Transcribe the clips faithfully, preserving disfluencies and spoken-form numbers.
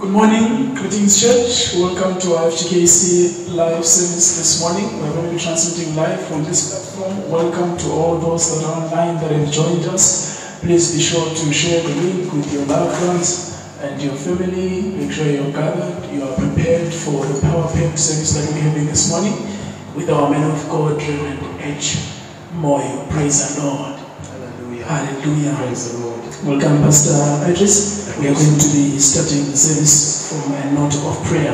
Good morning, greetings church. Welcome to our F G K C live service this morning. We're going to be transmitting live from this platform. Welcome to all those that are online that have joined us. Please be sure to share the link with your loved ones and your family. Make sure you're gathered, you are prepared for the power pack service that we're having this morning with our man of God, Reverend H. Moyo. Praise the Lord. Hallelujah. Hallelujah. Praise the Lord. Welcome, Pastor Idris. We are going to be starting the service from a note of prayer.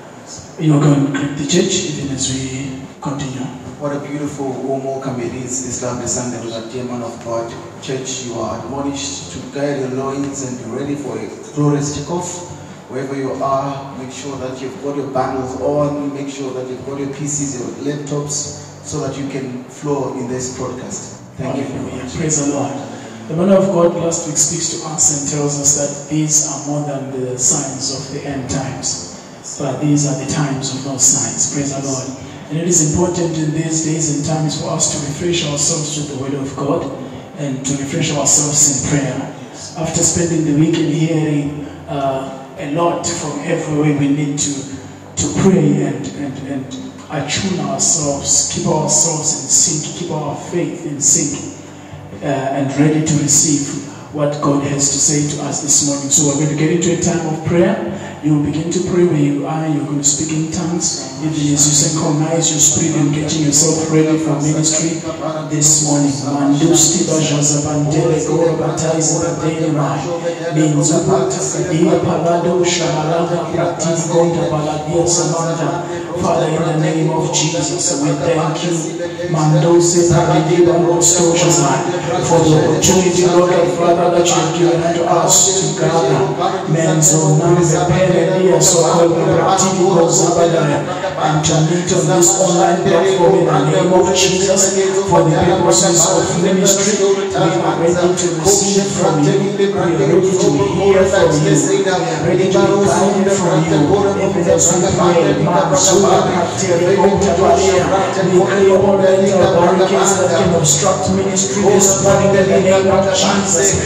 You are going to greet the church even as we continue. What a beautiful warm welcome it is this lovely Sunday with our dear man of God. Church, you are admonished to guide your loins and be ready for a glorious kickoff. Wherever you are, make sure that you've got your bundles on, make sure that you've got your P Cs, your laptops, so that you can flow in this broadcast. Thank Hallelujah. you. Praise the Lord. The man of God last week speaks to us and tells us that these are more than the signs of the end times, but these are the times of those signs. Praise the Lord. And it is important in these days and times for us to refresh ourselves with the Word of God and to refresh ourselves in prayer. After spending the weekend hearing uh, a lot from everywhere, we need to, to pray and, and, and attune ourselves, keep ourselves in sync, keep our faith in sync. Uh, and ready to receive what God has to say to us this morning. So we're going to get into a time of prayer. You will begin to pray where you are. You're going to speak in tongues. Even as you synchronize your spirit and getting yourself ready for ministry this morning. Mandusti bajaza bandele gora baptize badele mai. Minzu kadia palado shabalada pratini gonda baladia samanda. Father, in the name of Jesus, we thank you. Mandose paradiba rosto shazai. For the opportunity, Lord of Father, that you have given unto us to gather. Menzo nambe peredia sokol pratini gozabadaya. And to meet on this online platform in the name of Jesus for the purposes of ministry. We are ready to receive from you. We are ready to hear from you. We are ready to be guided from you. Even as we pray, Manzura Kateri Otabalia, we clear all the legal barricades that can obstruct ministry this morning in the name of Jesus.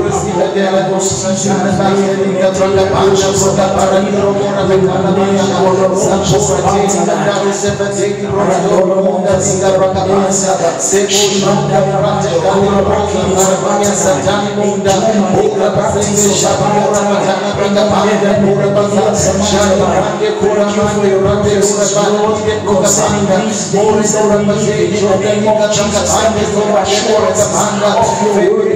Concerning these days that we live in, in the name of Jesus, thank you for assurance of your word.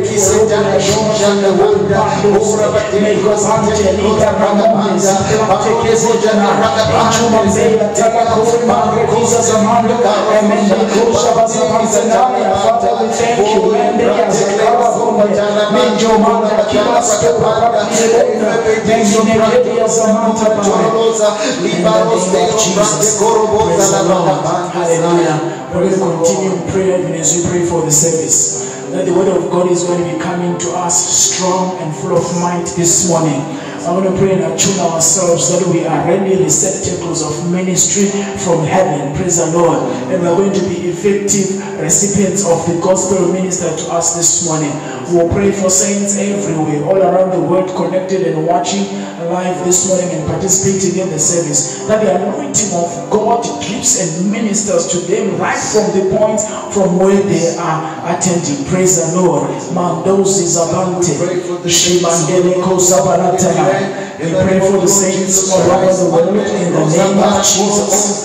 May God Angelita Ramones, Patekezojana, Enchumambela, Takakoma, Jesus Amando, and Mendeko Shabazamazanaya. Father, we thank you. Mendeya Zakara, Menjo Manda, Kilas, Menjo Negedia Samantha, in the name of Jesus. Praise the Lord. Hallelujah. We're going to continue in prayer even as we pray for the service. That the word of God is going to be coming to us strong and full of might this morning. I want to pray and attune ourselves that we are ready receptacles of ministry from heaven. Praise the Lord. And we are going to be effective recipients of the gospel ministered to us this morning. We will pray for saints everywhere, all around the world, connected and watching live this morning and participating in the service. That the anointing of God keeps and ministers to them right from the point from where they are attending. Praise the Lord. Mandozi Zabante, Shibandele Kosabaratana. We pray for the saints all over the world in the name of Jesus.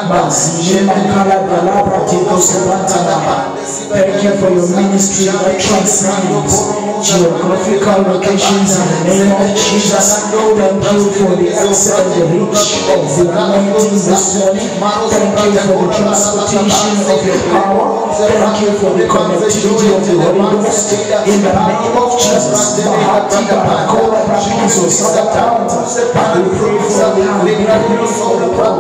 Thank you for your ministry that transcends geographical locations in the name of Jesus. Thank you for the access and the reach of the anointing this morning. Thank you for the transportation of your power. Thank you for the connectivity of the Holy Ghost in the name of Jesus. We pray for the ability for the power.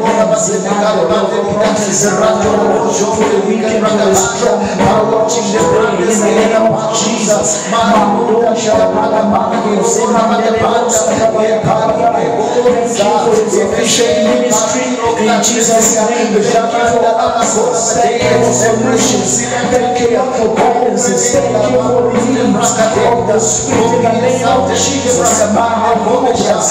For the weekend to be strong by watching the brain in the name of Jesus. Thank you for the efficient ministry in Jesus' name. Thank you for answers. Thank you for solutions. Thank you for guidances. Thank you for the healings of the Spirit in the name of Jesus.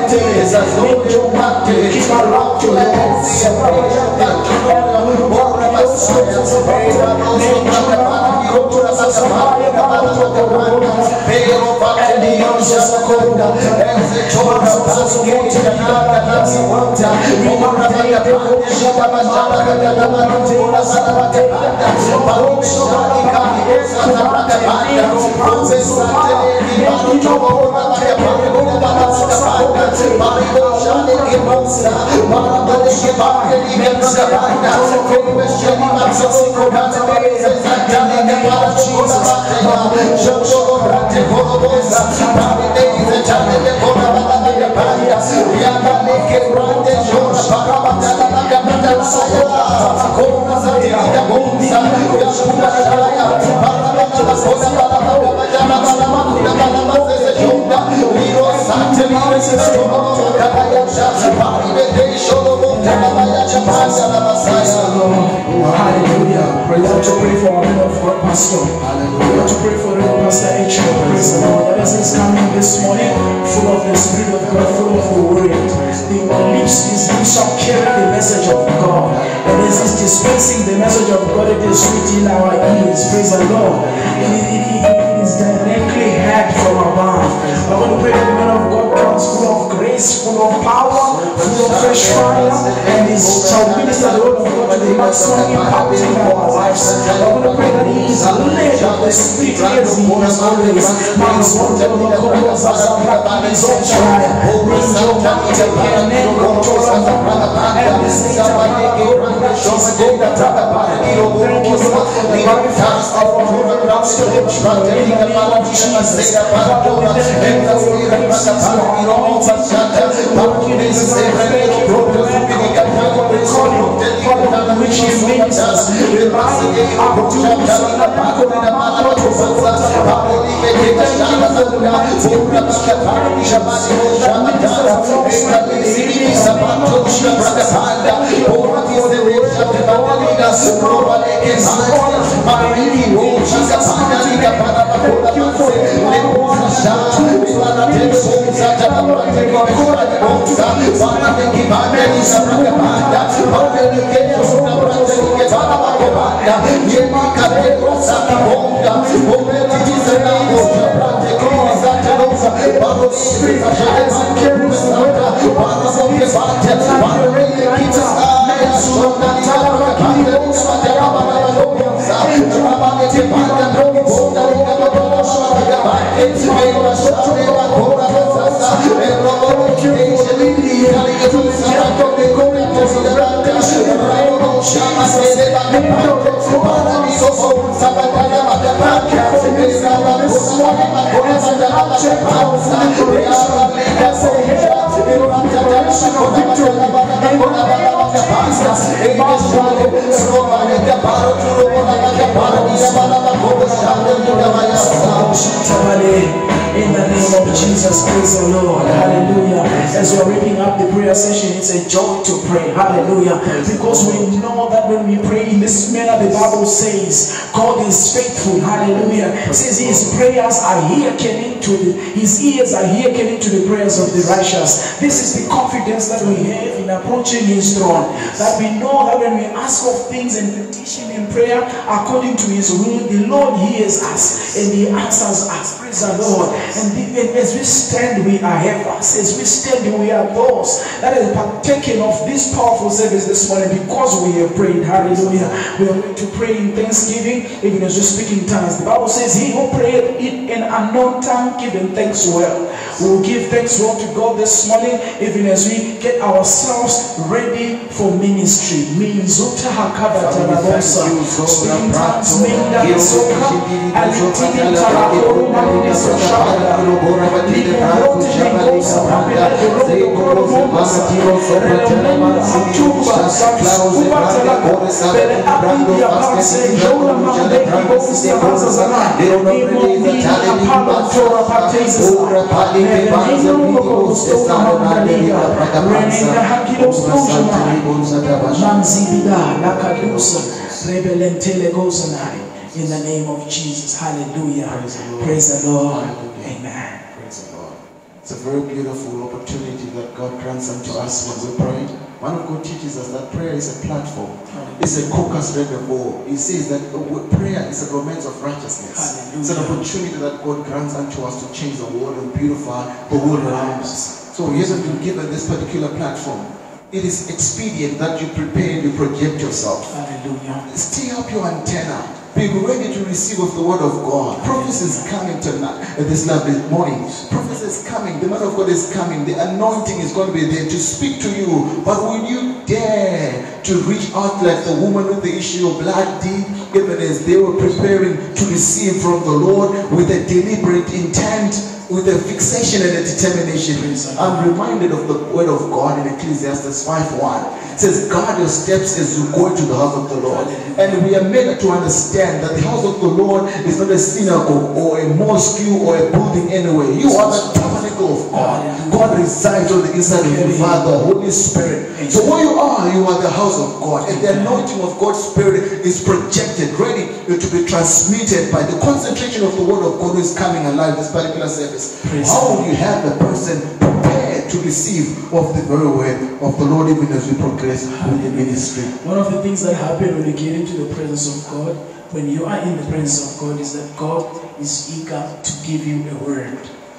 Hallelujah. We want to pray for our men of God, Pastor. We want to pray for the Pastor H. Praise the Lord. As he's coming this morning, full of the Spirit of God, full of the Word. The lips, his lips shall carry the message of God. And as he's dispensing the message of God, it is sweet in our ears. Praise the Lord. It, it, it, it is directly heard from above. I want to pray that the man of God comes full of grace, full of power, full of fresh fire, and he shall minister the word of God to the maximum impact in our lives. I want to pray that he is led of the Spirit as he is always. Man's one of the cause as a black in his own tribe. Bring your money to get an end of Torah and the state of God. Thank you for the very fast of our Lord comes to him in the name of Jesus. Father, we thank you for your grace, your anointing. Lord, you deserve thank you for the man for the calling, Father, which he ministers. The life of Jews and the back of the mouth of the Father. We thank you for the mighty ministry of the nations that ministers alongside the cities of the Jesus. Thank you for the word of the Lord. Lord, is born by you, Jesus. Thank you for the Lord. In the name of Jesus, praise the Lord. Hallelujah. As we're wrapping up the prayer session, it's a joy to pray. Hallelujah. Because we know that when we pray in this manner, the Bible says God is faithful. Hallelujah. It says his prayers are hearkening to the, his ears are hearkening to the prayers of the righteous. This is the confidence that we have in approaching his throne. That we know that when we ask of things and petition in prayer according to his will, the Lord hears us and he answers us. Praise the Lord. And, the, and as we stand, we are helpers. As we stand, we are those that have partaken of this powerful service this morning because we have prayed. Hallelujah. We are going to pray in thanksgiving, even as we speak in tongues. The Bible says, he who prayed in an unknown tongue, giving thanks well. We will give thanks well to God this morning, even as we get ourselves ready for ministry. Speaking tongues, Minda Soka, Alitini Tarakoro, Manisa Shabada, Lipo Rote, in the name of Jesus. Hallelujah. Praise the Lord. Amen. Praise the Lord. It's a very beautiful opportunity that God grants unto us when we pray. One of God teaches us that prayer is a platform. It's a caucus reservoir. He says that prayer is a romance of righteousness. Hallelujah. It's an opportunity that God grants unto us to change the world and beautify the world around us. So he hasn't been given this particular platform. It is expedient that you prepare and you project yourself. Hallelujah. Stay up your antenna. Be ready to receive of the word of God. Prophecy is coming tonight, uh, this lovely morning. Prophecy is coming. The man of God is coming. The anointing is going to be there to speak to you. But will you dare to reach out like the woman with the issue of blood did, even as they were preparing to receive from the Lord with a deliberate intent, with a fixation and a determination? I'm reminded of the word of God in Ecclesiastes five one. It says, guard your steps as you go into the house of the Lord. And we are made to understand that the house of the Lord is not a synagogue or a mosque or a building anywhere. You are the tabernacle of God. God resides on the inside of you, Father, Holy Spirit. So where you are, you are the house of God. And the anointing of God's Spirit is projected, ready to be transmitted by the concentration of the word of God who is coming alive this particular service. How will you have a person prepared to receive of the very word of the Lord even as we progress with the ministry? One of the things that happen when you get into the presence of God, when you are in the presence of God, is that God is eager to give you a word.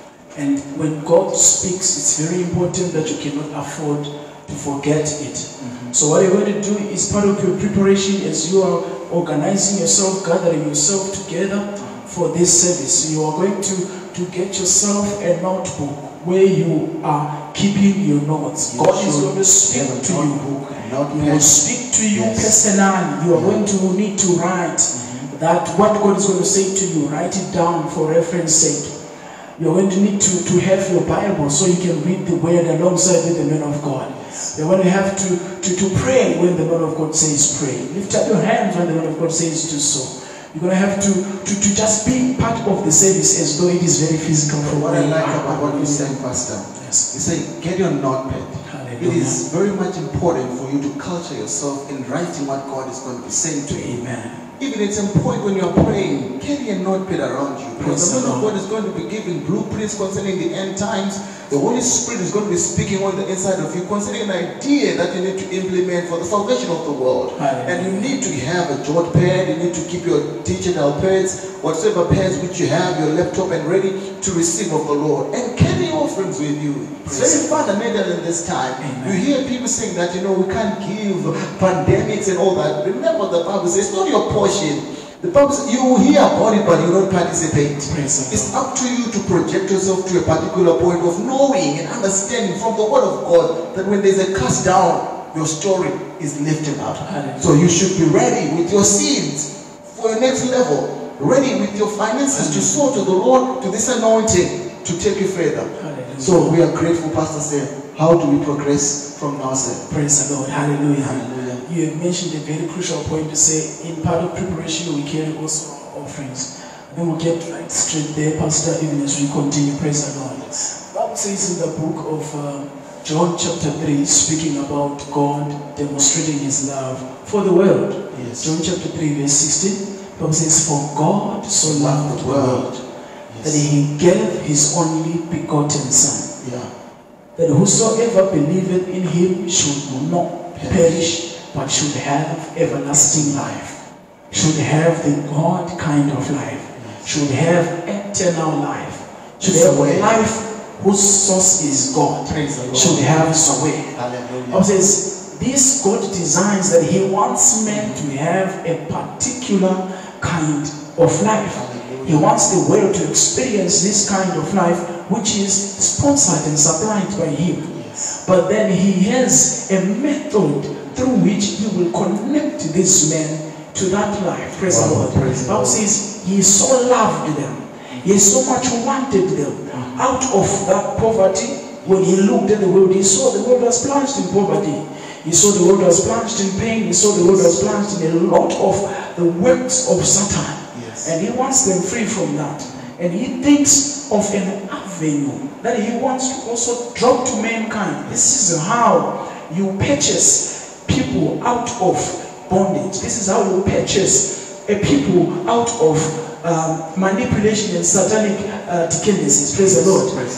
And when God speaks, it's very important that you cannot afford to forget it. Mm-hmm. So what you're going to do is part of your preparation as you are organizing yourself, gathering yourself together for this service. You are going to to get yourself a notebook where you are keeping your notes. You God is going to speak to you. He will speak to you yes. personally. You are yeah. going to need to write mm-hmm. that what God is going to say to you. Write it down for reference sake. You're going to need to, to have your Bible so you can read the word alongside with the man of God. Yes. You're going to have to, to, to pray when the man of God says pray. Lift up your hands when the man of God says do so. You're going to have to, to, to just be part of the service as though it is very physical. For what I like about what you said, Pastor, yes. you say, get your notepad. Hallelujah. It is very much important for you to culture yourself in writing what God is going to be saying to you. Amen. Even it's important when you're praying, carry a notepad around you. Because the word of God is going to be giving blueprints concerning the end times. The Holy Spirit is going to be speaking on the inside of you concerning an idea that you need to implement for the salvation of the world. Hallelujah. And you need to have a jot pad, you need to keep your digital pads, whatsoever pads which you have, your laptop, and ready to receive of the Lord. And carry offerings with you. It's very fundamental in this time. Amen. You hear people saying that, you know, we can't give pandemics and all that. Remember, the Bible says it's not your portion. The Bible says you will hear about it, but you will not participate. It's up to you to project yourself to a particular point of knowing and understanding from the word of God that when there's a cast down, your story is lifted up. Hallelujah. So you should be ready with your seeds for your next level, ready with your finances Hallelujah. To sow to the Lord, to this anointing, to take you further. Hallelujah. So we are grateful, Pastor said. How do we progress from now, sir? Praise the Lord. Hallelujah. Hallelujah. You have mentioned a very crucial point to say, in part of preparation, we carry also our offerings. Then we'll get right straight there, Pastor, even as we continue. Praise the Lord. The Bible says in the book of uh, John chapter three, speaking about God demonstrating his love for the world. Yes. John chapter three, verse sixteen. The Bible says, for God so loved the world yes. that he gave his only begotten Son. Yeah. That whosoever believeth in him should not perish, but should have everlasting life, should have the God kind of life, should have eternal life, should have a life whose source is God, should have Zoe. It says, this God designs that he wants men to have a particular kind of life. He wants the world to experience this kind of life, which is sponsored and supplied by him. Yes. But then he has a method through which he will connect this man to that life. Praise wow, the Lord. The Bible says he so loved them. He so much wanted them. Mm-hmm. Out of that poverty, when he looked at the world, he saw the world was plunged in poverty. He saw the world was plunged in pain. He saw the world was plunged in a lot of the works of Satan. And he wants them free from that. And he thinks of an avenue that he wants to also drop to mankind. This is how you purchase people out of bondage. This is how you purchase a people out of um, manipulation and satanic uh, tendencies. Praise the Lord. Praise the Lord.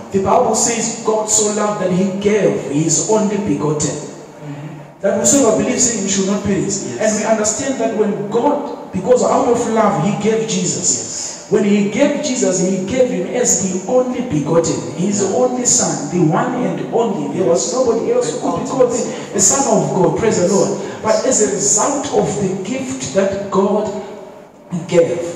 The Bible says God so loved that he gave his only begotten. Mm-hmm. That whosoever believes in him should not perish. Yes. And we understand that when God, because out of love, he gave Jesus. Yes. When he gave Jesus, he gave him as the only begotten, his yeah. only son, the one and only. There was nobody else who could be called the, the Son of God. Praise yes. the Lord. But as a result of the gift that God gave,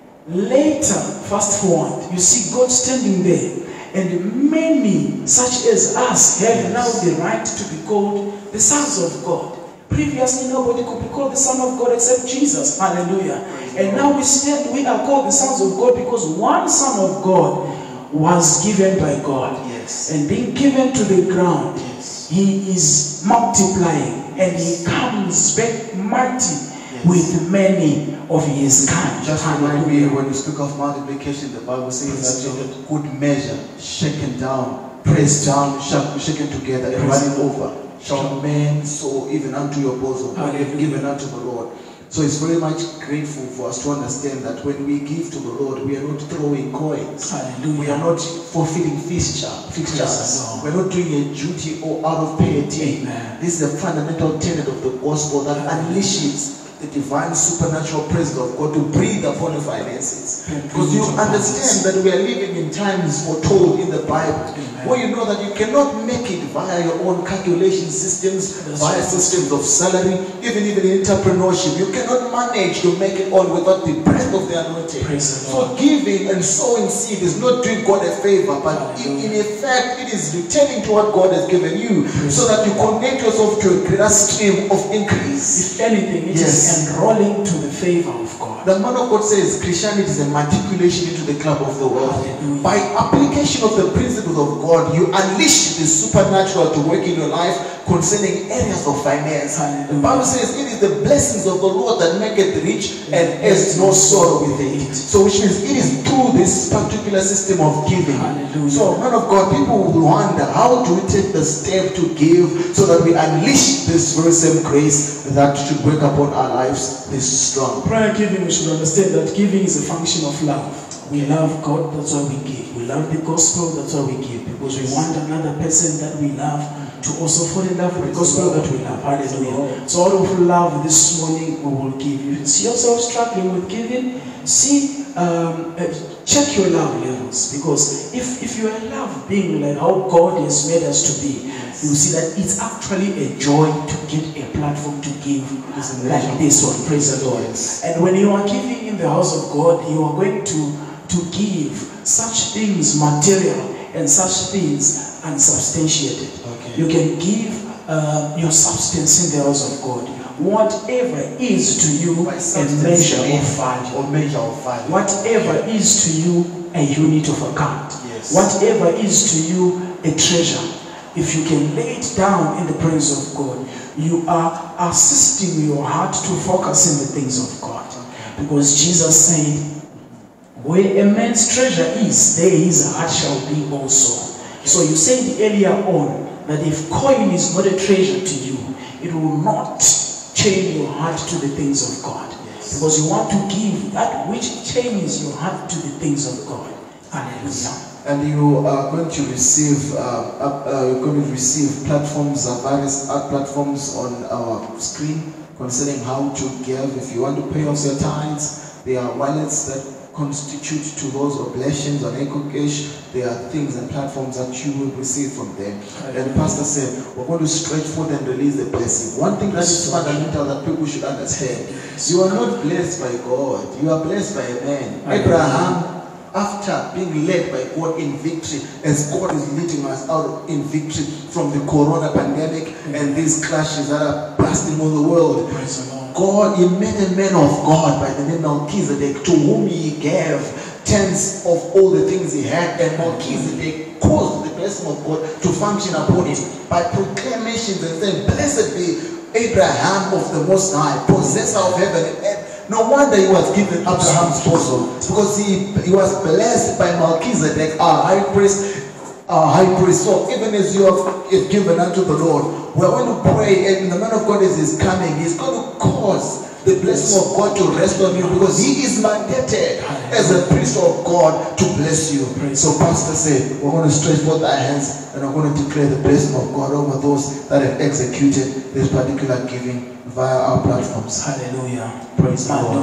later, fast forward, you see God standing there, and many such as us have yes. now the right to be called the sons of God. Previously, nobody could be called the Son of God except Jesus. Hallelujah. And now we stand, we are called the sons of God because one Son of God was given by God. Yes. And being given to the ground, yes. he is multiplying and he comes back mighty. Yes. With many of his kind. Just remind me, when you speak of multiplication, the Bible says that a good measure, shaken down, pressed down, shaken together, and running over, shall men sow even unto your bosom, when you have given unto the Lord. So it's very much grateful for us to understand that when we give to the Lord, we are not throwing coins. Hallelujah. We are not fulfilling fixture, fixtures. We're not doing a duty or out of piety. Amen. This is a fundamental tenet of the gospel that unleashes the divine supernatural presence of God to breathe upon your finances. Because you understand that we are living in times foretold in the Bible, Amen. Where you know that you cannot make it via your own calculation systems, That's via right. systems of salary, even even in entrepreneurship. You cannot manage to make it on without the breath of the anointing. So giving and sowing seed is not doing God a favor, but in, in effect it is returning to what God has given you, Praise so that you connect yourself to a greater stream of increase. If anything, it yes. is enrolling to the favor of God. The man of God says Christianity is a matriculation into the club of the world. Hallelujah. By application of the principles of God, you unleash the supernatural to work in your life concerning areas of finance. Hallelujah. The Bible says it is the blessings of the Lord that make it rich and has no sorrow with it. So which means it is through this particular system of giving. Hallelujah. So man of God, people will wonder, how do we take the step to give so that we unleash this very same grace that should work upon our lives this strong? Prior giving, we should understand that giving is a function of love. We love God, that's why we give. We love the gospel, that's why we give. Because we want another person that we love to also fall in love with the gospel that we love. Hallelujah. So out of love this morning we will give. You see yourself struggling with giving, see, um, uh, check your love levels. Because if, if you are love being like how God has made us to be, you will see that it's actually a joy to get a platform to give like this one. Praise the Lord. And when you are giving in the house of God, you are going to to give such things material and such things unsubstantiated. Okay. You can give uh, your substance in the house of God. Whatever is to you a measure of value. Or measure of value. Whatever is to you a unit of account. Yes. Whatever is to you a treasure. If you can lay it down in the presence of God, you are assisting your heart to focus in the things of God. Okay. Because Jesus said, where a man's treasure is, there his heart shall be also. So you said earlier on that if coin is not a treasure to you, it will not chain your heart to the things of God. Yes. Because you want to give that which chains your heart to the things of God. Hallelujah. And you are going to receive, uh, uh, you're going to receive platforms, uh, various art platforms on our screen concerning how to give. If you want to pay off your tithes, there are wallets that constitute to those oblations on EcoCash. There are things and platforms that you will receive from them. And the pastor said, we're going to stretch forth and release the blessing. One thing that is fundamental that people should understand, you are not blessed by God, you are blessed by a man. Abraham, after being led by God in victory, as God is leading us out in victory from the corona pandemic and these clashes that are blasting all the world, God, he made a man of God by the name Melchizedek, to whom he gave tenths of all the things he had, and Melchizedek caused the blessing of God to function upon him by proclamations and saying, blessed be Abraham of the Most High, possessor of heaven and earth. No wonder he was given Abraham's bosom, because he, he was blessed by Melchizedek, our high priest, our high priest. So even as you have is given unto the Lord, we're going to pray, and the man of God is, is coming. He's going to cause the blessing of God to rest on you, because He is mandated as a priest of God to bless you. So Pastor said, we're going to stretch forth our hands and we're going to declare the blessing of God over those that have executed this particular giving via our platforms. Hallelujah. Praise the Lord. In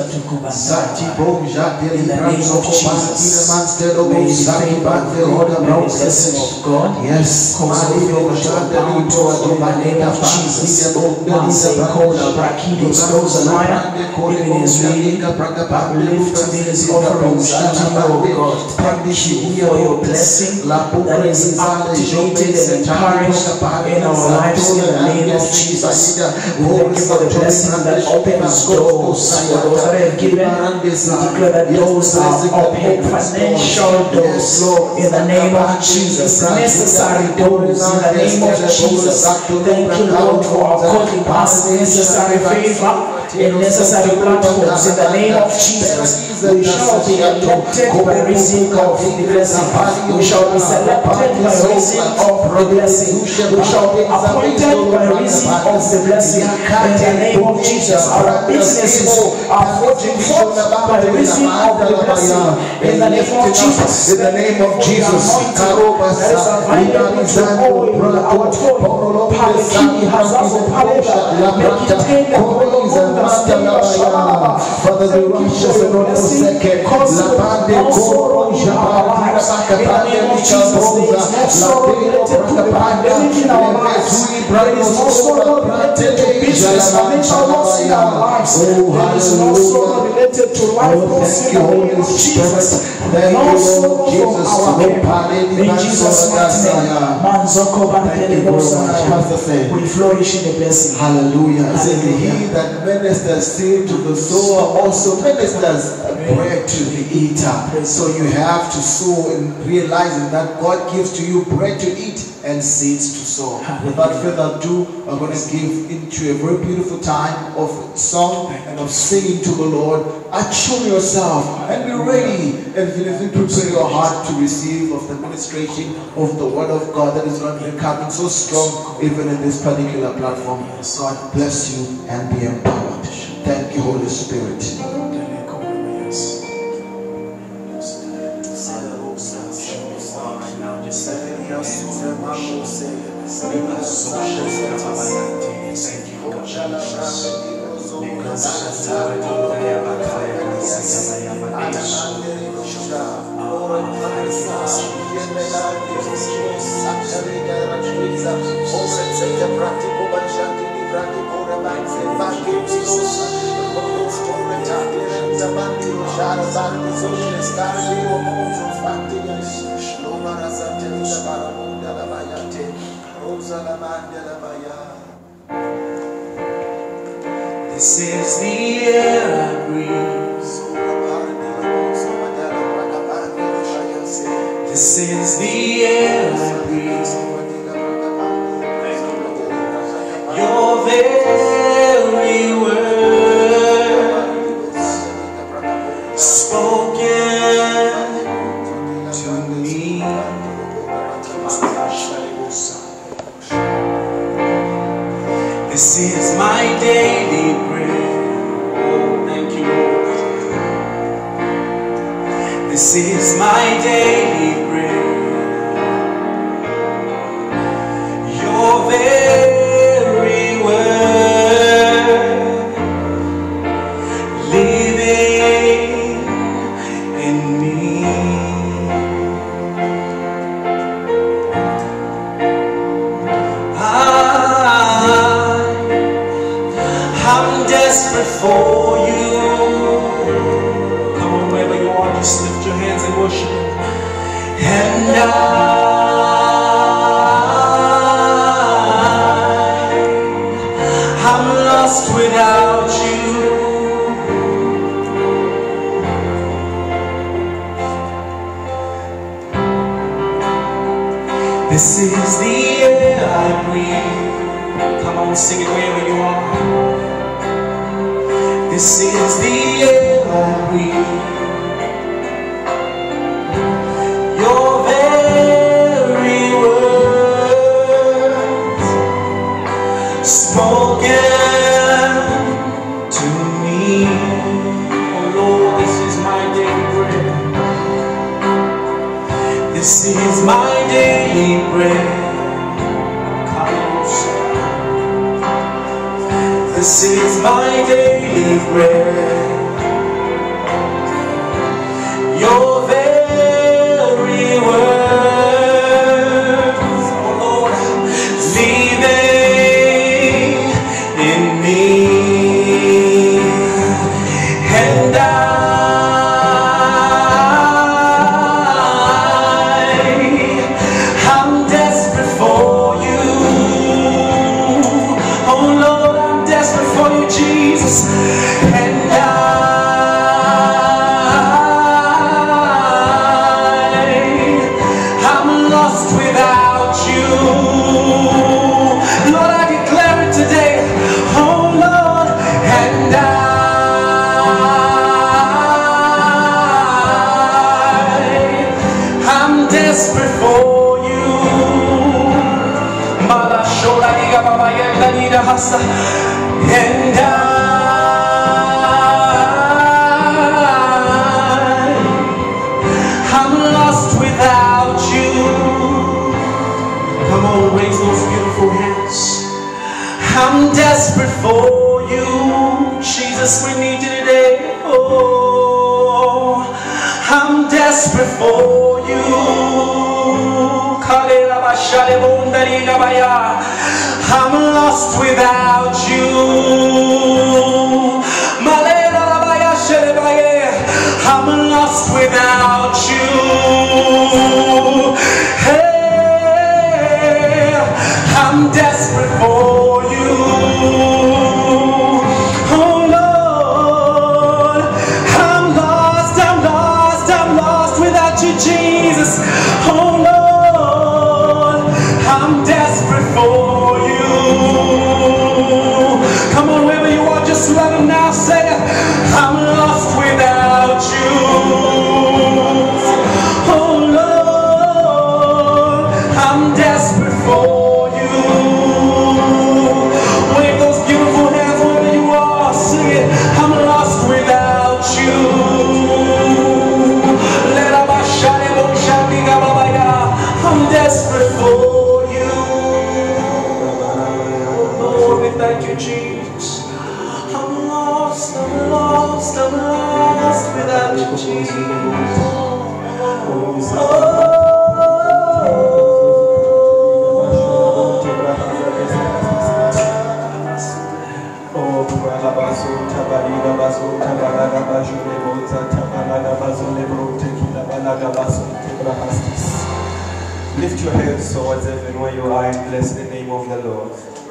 the name of Jesus, may you favor the blessing of God. Yes. Cause of your bound towards in the name of Jesus. Masay Koda Brakidos Dozanaya, even as we lift these offerings unto you, O God. Thank you for your blessing that is activated and encouraged in our lives in the name of Jesus. We thank you for the blessing that opens doors for those that have given. We declare that doors are open, financial doors in the name of Jesus, necessary doors in the name of Jesus. Thank you, Lord, for according us necessary favor in necessary platforms in the name of Jesus. We shall be adopted by reason of the blessing. We shall be selected by reason of the blessing. We shall be appointed by reason of the blessing in the name of Jesus. Our businesses are forging forth by reason of the blessing in the name of Jesus. In the name of Jesus. There is a vitamin to oil our toil. Palekini hazazo palega. Make it tender. Father, the righteous and not forsaken. La bande coro jabara in the name of Jesus. There is no sorrow related to the pandemic in our lives. There is no sorrow related to business, financial loss in our lives. There is no sorrow related to life loss in the name of Jesus. No sorrow from our pain. In Jesus' mighty name, Manzoko Bantele Bosana, we flourish in the blessing. Hallelujah. It says, He that ministers seed to the sower also ministers bread to the eater. So you have to sow and realizing that God gives to you bread to eat and seeds to sow. Without further ado, I'm going to give into a very beautiful time of song and of singing to the Lord. Attune yourself and be ready and prepare your heart to receive of the ministration of the Word of God that is going to be coming so strong even in this particular platform. God bless you and be empowered. Thank you, Holy Spirit. This is the air I breathe. This is the air I breathe. Your very words spoken to me. This is my daily bread. Oh, thank you, Lord. This is my daily bread. Your very word living in me. I'm desperate for you. Come on, wherever you are, just lift your hands and worship Him. And I, I'm lost without you. This is the air I breathe. Come on, sing it wherever you are. This is the air I breathe. Your very words spoken to is my daily bread. This is my daily bread. Your very words, oh Lord, living in me. And I, I'm desperate for you. Oh Lord, I'm desperate for you, Jesus. And I, I'm lost without you. Lord, I declare it today. Oh Lord, and I, I'm desperate for you. Mala shola diga baba yenda nida hasa. And I, I'm lost without you. Come on, raise those beautiful hands. I'm desperate for you. Jesus, we need you today. Oh, I'm desperate for you. I'm lost without you. I'm lost without you. Hey, I'm desperate for you. Oh Lord, I'm lost, I'm lost, I'm lost without you, Jesus. Oh Lord, I'm desperate for you. Come on, wherever you are, just let him now say it. I'm lost without you. Oh Lord, I'm desperate for you. Wave those beautiful hands wherever you are, sing it. I'm lost without you. I'm desperate for you. Oh, we thank you, Jesus. I'm lost, I'm lost, I'm lost without you, Jesus. Lift your hands towards heaven where you are and bless the name of the Lord.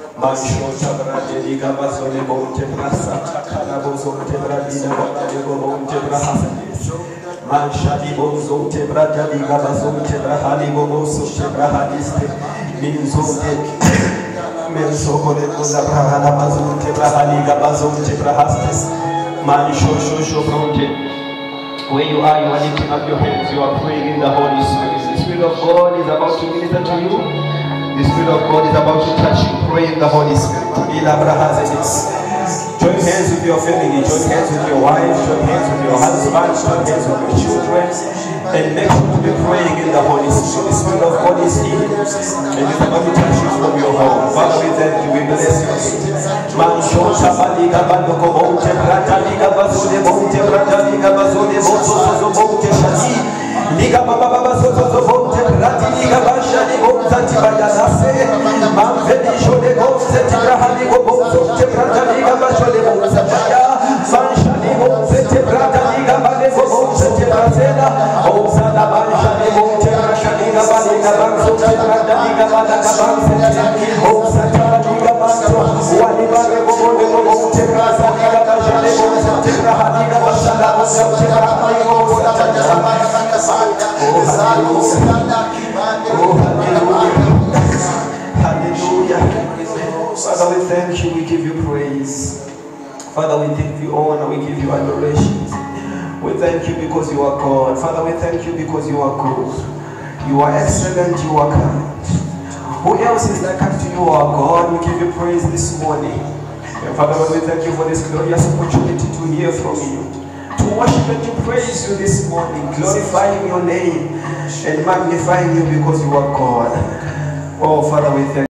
Where you are, you are lifting up your hands, you are praying in the Holy Spirit. The Spirit of God is about to minister to you. The Spirit of God is about to touch you. Pray in the Holy Spirit. Join hands with your family, join hands with your wife, join hands with your husband, join hands with your children, and make sure to be praying in the Holy Spirit. The Spirit of God is here, and it's about to touch you from your home. Father, we thank you, we bless you. Liga baba baba soto soto rati liga basha ni bonza ti bayanase manfedi shode bonza ti brahani go bonza ti brata liga basha le bonza ya sansha ni bonza ti brata liga bale go bonza ti bratela bonza la basha ni bonza brasha liga bale ga bonza ti brata liga bala ga bonza bonza ti liga bonza wali bale go bonza go bonza brata liga basha le bonza ti brahani ga basha la bonza ti brahani go bonza Oh, hallelujah. Oh, hallelujah. Hallelujah. Father, we thank you, we give you praise. Father, we give you honor, we give you adoration. We thank you because you are God. Father, we thank you because you are good. You are excellent, you are kind. Who else is like unto you, our God? We give you praise this morning. And Father, we thank you for this glorious opportunity to hear from you, to worship and to praise you this morning, glorifying your name and magnifying you because you are God. Oh, Father, we thank you.